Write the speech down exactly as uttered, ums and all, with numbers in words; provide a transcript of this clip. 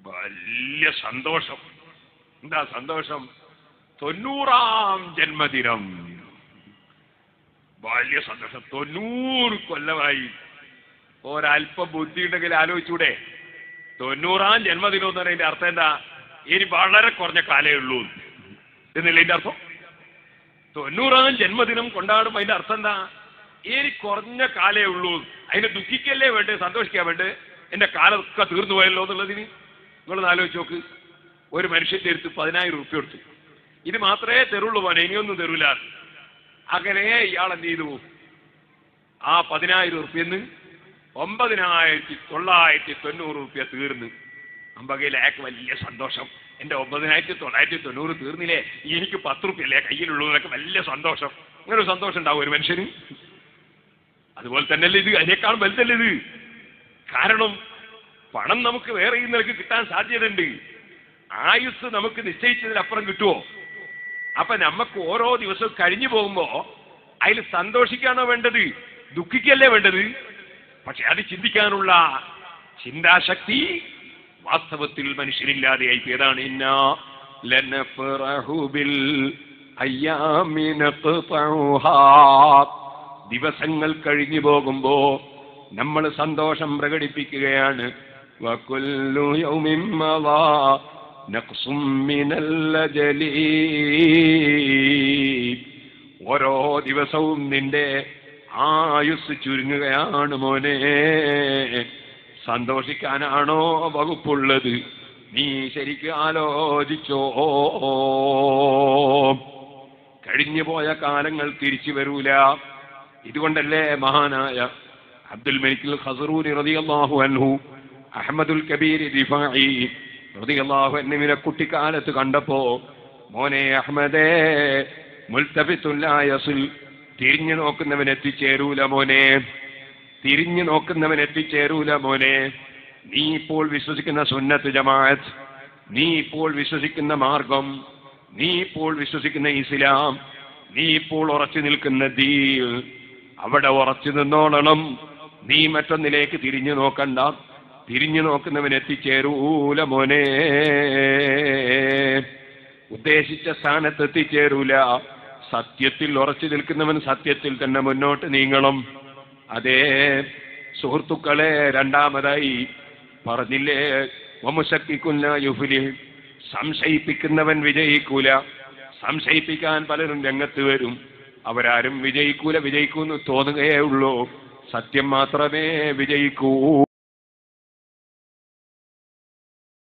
വലിയ സന്തോഷം. എന്താ സന്തോഷം? തൊണ്ണൂറാം ജന്മദിനം. വലിയ സന്തോഷം. തൊണ്ണൂറ് കൊല്ലമായി. ഒരല്പം ബുദ്ധി ഉണ്ടെങ്കിൽ ആലോചിച്ചൂടെ? തൊണ്ണൂറാം ജന്മദിനം എന്ന് പറയുന്നതിന്റെ അർത്ഥം എന്താ? ഇനി വളരെ കുറഞ്ഞ കാലേ ഉള്ളൂ എന്നല്ലേ അതിന്റെ അർത്ഥം? തൊണ്ണൂറാം ജന്മദിനം കൊണ്ടാടുമ്പോ അതിന്റെ അർത്ഥം എന്താ? ഇനി കുറഞ്ഞ കാലേ ഉള്ളൂ. അതിനെ ദുഃഖിക്കല്ലേ വേണ്ടേ, സന്തോഷിക്കാൻ വേണ്ടേ? എന്റെ കാലമൊക്കെ തീർന്നു പോയല്ലോ എന്നുള്ളതിന് നിങ്ങളൊന്ന് ആലോചിച്ച് നോക്ക്. ഒരു മനുഷ്യന്റെ അടുത്ത് പതിനായിരം ഉറുപ്പ്യ കൊടുത്തു. ഇത് മാത്രമേ തരുള്ളൂ പോനെ, ഇനിയൊന്നും തരൂല. അങ്ങനെ ഇയാൾ എന്ത് ചെയ്തു? ആ പതിനായിരം ഉറുപ്പ്യന്ന് ഒമ്പതിനായിരത്തി തൊള്ളായിരത്തി തൊണ്ണൂറ് ഉറുപ്പ്യ തീർന്ന്. അമ്പകയിൽ അയാൾക്ക് വലിയ സന്തോഷം. എന്റെ ഒമ്പതിനായിരത്തി തൊള്ളായിരത്തി തൊണ്ണൂറ് തീർന്നില്ലേ, എനിക്ക് പത്ത് റുപ്യല്ലേ കയ്യിലുള്ളൂ എന്നൊക്കെ വലിയ സന്തോഷം. അങ്ങനെ ഒരു സന്തോഷം ഉണ്ടാവും ഒരു മനുഷ്യന്. അതുപോലെ തന്നെയല്ലേ ഇത്? അതിനേക്കാൾ വലുതല്ലേ ഇത്? കാരണം പണം നമുക്ക് വേറെ നിലക്ക് കിട്ടാൻ സാധ്യതയുണ്ട്. ആയുസ് നമുക്ക് നിശ്ചയിച്ചതിനപ്പുറം കിട്ടുമോ? അപ്പൊ നമുക്ക് ഓരോ ദിവസവും കഴിഞ്ഞു പോകുമ്പോ അതിൽ സന്തോഷിക്കാനോ വേണ്ടത്, ദുഃഖിക്കല്ലേ വേണ്ടത്? പക്ഷെ അത് ചിന്തിക്കാനുള്ള ചിന്താശക്തി വാസ്തവത്തിൽ മനുഷ്യനില്ലാതെയായി. ഏതാണ്? ഇന്നാ ലനഫറഹു ബിൽ അയ്യാമി നഖ്തഉഹാ. ദിവസങ്ങൾ കഴിഞ്ഞു പോകുമ്പോ നമ്മൾ സന്തോഷം പ്രകടിപ്പിക്കുകയാണ്. വകുല്ലു യൗമിൻ മളാ നഖ്സും മിനൽ അജലി. ഓരോ ദിവസവും നിന്റെ ആയുസ് ചുരുങ്ങുകയാണ് മോനെ. സന്തോഷിക്കാനാണോ വകുപ്പുള്ളത്? നീ ശരിക്കും ആലോചിച്ചോ. കഴിഞ്ഞു പോയ കാലങ്ങൾ തിരിച്ചു വരൂല. ഇതുകൊണ്ടല്ലേ മഹാനായ അബ്ദുൽ മലിക് ഖസറൂനി റളിയല്ലാഹു അൻഹു അഹ്മദുൽ കബീർ റിഫാഇ റളിയല്ലാഹു അൻഹുവിനെ കുട്ടിക്കാലത്ത് കണ്ടപ്പോ, മോനെ അഹ്മദേ, മുൽതഫിത്തുൻ ലാ യസിൽ, തിരിഞ്ഞു നോക്കുന്നവൻ എത്തിച്ചേരൂല മോനെ, തിരിഞ്ഞു നോക്കുന്നവൻ എത്തിച്ചേരൂല മോനെ. നീ ഇപ്പോൾ വിശ്വസിക്കുന്ന സുന്നത്ത് ജമാഅത്ത്, നീ ഇപ്പോൾ വിശ്വസിക്കുന്ന മാർഗം, നീ ഇപ്പോൾ വിശ്വസിക്കുന്ന ഇസ്ലാം, നീ ഇപ്പോൾ ഉറച്ചു നിൽക്കുന്ന ദീൻ, അവിടെ ഉറച്ചു നിന്നോളണം. നീ മറ്റൊന്നിലേക്ക് തിരിഞ്ഞു നോക്കണ്ട. തിരിഞ്ഞു നോക്കുന്നവൻ എത്തിച്ചേരൂല മോനെ. ഉദ്ദേശിച്ച സ്ഥാനത്ത് എത്തിച്ചേരൂല. സത്യത്തിൽ ഉറച്ചു നിൽക്കുന്നവൻ സത്യത്തിൽ തന്നെ മുന്നോട്ട് നീങ്ങണം. അതേ സുഹൃത്തുക്കളെ, രണ്ടാമതായി പറഞ്ഞില്ലേ, വമുശക്കിക്കുന്ന യുഫ്ലിഹ്, സംശയിപ്പിക്കുന്നവൻ വിജയിക്കൂല. സംശയിപ്പിക്കാൻ പലരും രംഗത്ത് വരും. അവരാരും വിജയിക്കൂല. വിജയിക്കൂന്ന് തോന്നുകയേ ഉള്ളൂ. സത്യം മാത്രമേ വിജയിക്കൂ.